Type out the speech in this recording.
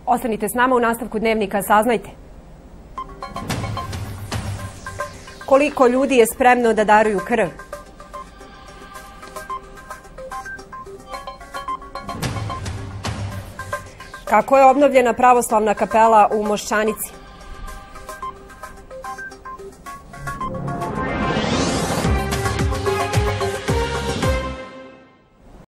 Ostanite s nama, u nastavku Dnevnika saznajte. Koliko ljudi je spremno da daruju krv? Kako je obnovljena pravoslavna kapela u Moščanici?